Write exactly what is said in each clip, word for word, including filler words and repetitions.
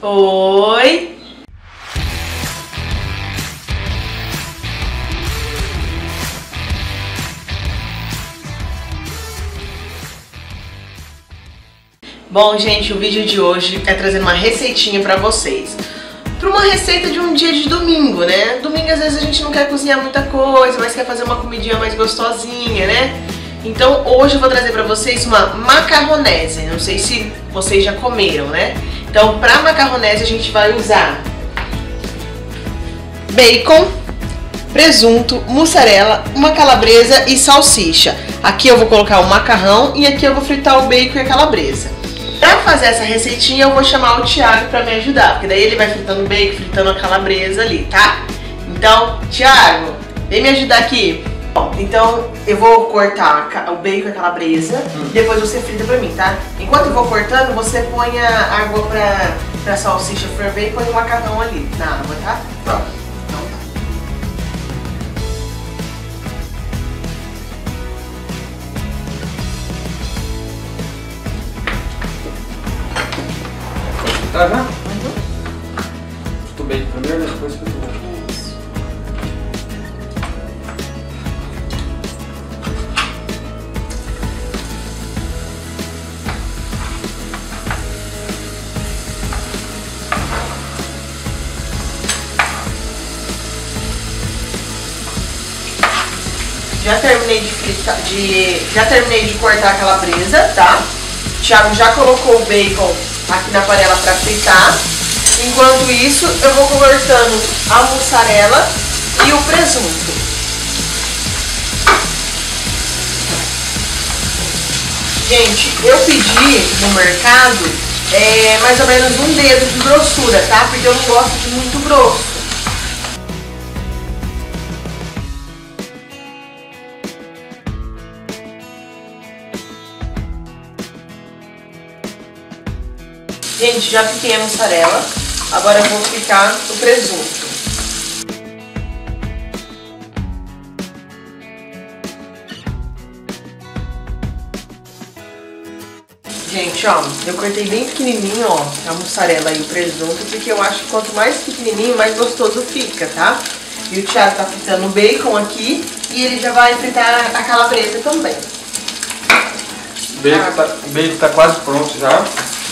Oi! Bom, gente, o vídeo de hoje é trazendo uma receitinha pra vocês. Para uma receita de um dia de domingo, né? Domingo às vezes a gente não quer cozinhar muita coisa, mas quer fazer uma comidinha mais gostosinha, né? Então hoje eu vou trazer pra vocês uma macarronese. Não sei se vocês já comeram, né? Então pra macarronese a gente vai usar bacon, presunto, mussarela, uma calabresa e salsicha. Aqui eu vou colocar o macarrão e aqui eu vou fritar o bacon e a calabresa. Pra fazer essa receitinha eu vou chamar o Thiago pra me ajudar, porque daí ele vai fritando o bacon, fritando a calabresa ali, tá? Então, Thiago, vem me ajudar aqui. Bom, então eu vou cortar o bacon e a calabresa, hum. depois você frita pra mim, tá? Enquanto eu vou cortando, você põe a água pra, pra salsicha ferver e põe o macarrão ali na água, tá? Tá. Então tá. Tá já? Uhum. Frito o bacon primeiro, depois frito o bacon. Isso. Já terminei de fritar, de, já terminei de cortar a calabresa, tá? O Thiago já colocou o bacon aqui na panela para fritar. Enquanto isso, eu vou cortando a mussarela e o presunto. Gente, eu pedi no mercado é, mais ou menos um dedo de grossura, tá? Porque eu não gosto de muito grosso. Gente, já piquei a mussarela, agora eu vou picar o presunto. Gente, ó, eu cortei bem pequenininho, ó, a mussarela e o presunto, porque eu acho que quanto mais pequenininho, mais gostoso fica, tá? E o Thiago tá fritando o bacon aqui e ele já vai fritar a calabresa também. O bacon, tá, o bacon tá quase pronto já.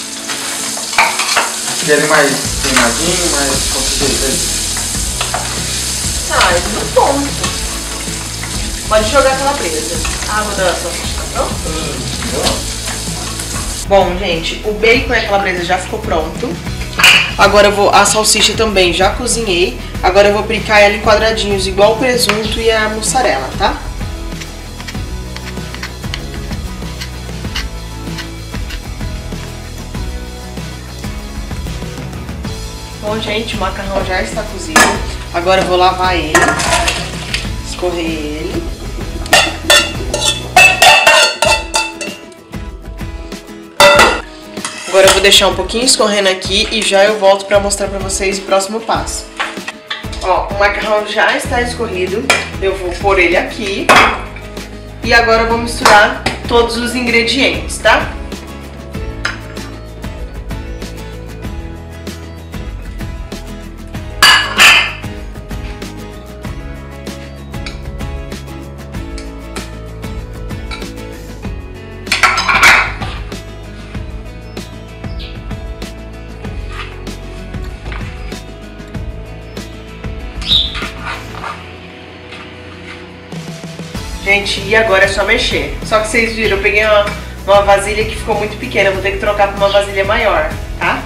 Querem mais queimadinho, mais consistente? Ah, é tudo ponto. Pode jogar a calabresa. A água da salsicha tá pronta? Hum, Bom, gente, o bacon e a calabresa já ficou pronto. Agora eu vou, a salsicha também já cozinhei. Agora eu vou picar ela em quadradinhos, igual o presunto e a mussarela, tá? Bom, gente, o macarrão já está cozido. Agora eu vou lavar ele, escorrer ele. Agora eu vou deixar um pouquinho escorrendo aqui e já eu volto para mostrar para vocês o próximo passo. Ó, o macarrão já está escorrido, eu vou pôr ele aqui. E agora eu vou misturar todos os ingredientes, tá? Gente, e agora é só mexer. Só que vocês viram, eu peguei uma, uma vasilha que ficou muito pequena. Eu vou ter que trocar por uma vasilha maior, tá?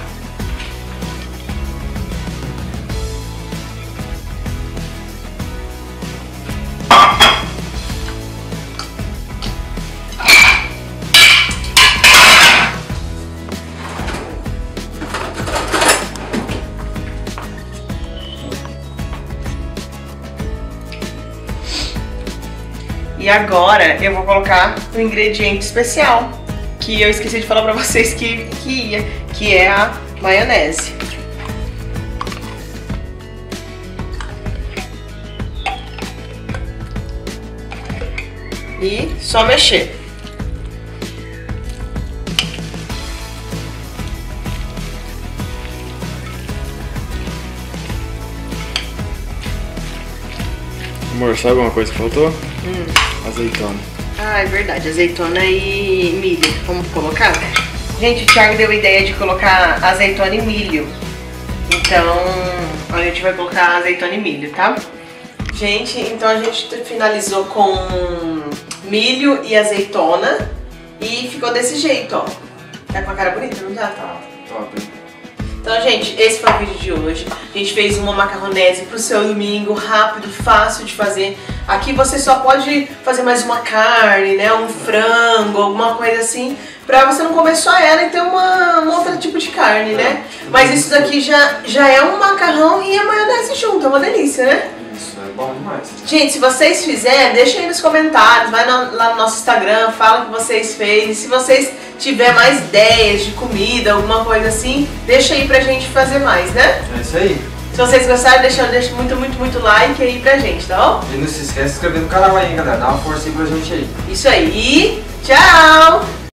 E agora eu vou colocar o ingrediente especial, que eu esqueci de falar pra vocês que, que ia, que é a maionese. E só mexer. Amor, sabe uma coisa que faltou? Hum. Azeitona. Ah, é verdade, azeitona e milho. Vamos colocar? Gente, o Thiago deu a ideia de colocar azeitona e milho. Então, a gente vai colocar azeitona e milho, tá? Gente, então a gente finalizou com milho e azeitona e ficou desse jeito, ó. Tá com a cara bonita, não tá? Tá. Top. Então, gente, esse foi o vídeo de hoje. A gente fez uma macarronese pro seu domingo, rápido, fácil de fazer. Aqui você só pode fazer mais uma carne, né, um frango, alguma coisa assim, pra você não comer só ela e ter uma, um outro tipo de carne, né? Mas isso daqui já, já é um macarrão e a maionese junto, é uma delícia, né? Isso é bom demais. Gente, se vocês fizerem, deixa aí nos comentários, vai no, lá no nosso Instagram, fala o que vocês fez. E se vocês tiverem mais ideias de comida, alguma coisa assim, deixa aí pra gente fazer mais, né? É isso aí. Se vocês gostaram, deixa, deixa muito, muito, muito like aí pra gente, tá bom? E não se esquece de se inscrever no canal aí, galera. Dá uma força aí pra gente aí. Isso aí. E tchau!